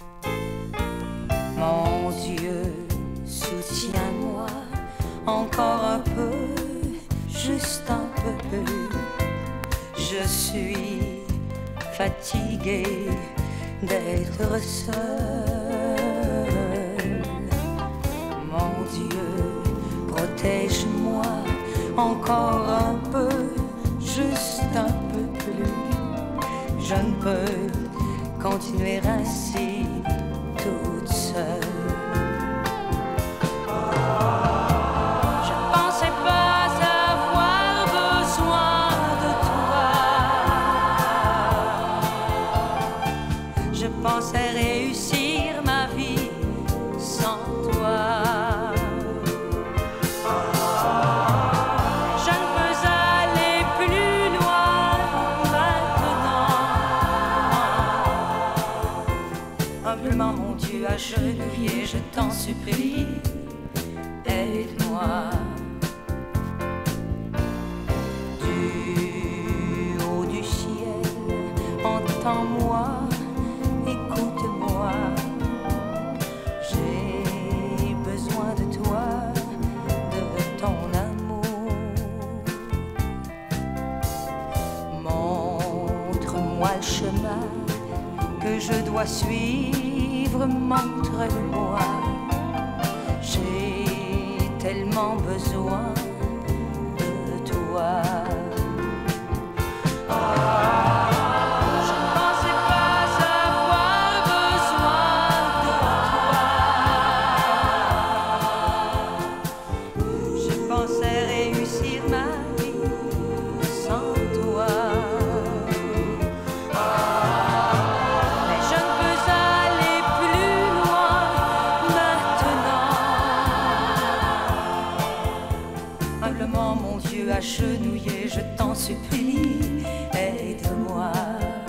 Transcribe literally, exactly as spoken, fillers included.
Mon Dieu, soutiens-moi encore un peu, juste un peu. Je suis fatiguée d'être seule. Mon Dieu, protège-moi encore un peu, juste un peu plus. Je ne peux continuer ainsi toute seule. Je pensais pas avoir besoin de toi. Je pensais réussir ma vie sans toi. Je ne peux aller plus loin maintenant. Humblement, mon Dieu, agenouillé, je t'en supplie, aide-moi. Du haut du ciel, entends-moi, écoute-moi. J'ai besoin de toi, de ton amour. Montre-moi le chemin que je dois suivre, montre-le-moi. J'ai tellement besoin de toi. Je ne pensais pas avoir besoin de toi. Je pensais réussir ma vie sans toi. Humblement, mon Dieu, agenouillé, je t'en supplie, aide-moi.